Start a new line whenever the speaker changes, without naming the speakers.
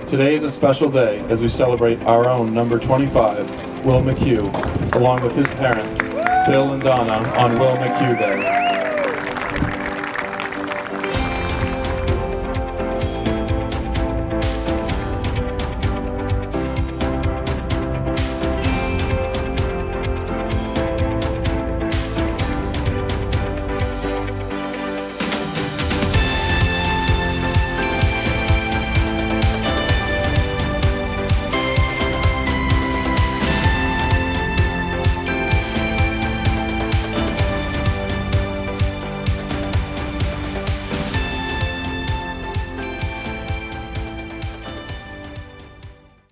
Today is a special day as we celebrate our own number 25, Will McHugh, along with his parents, Bill and Donna, on Will McHugh Day.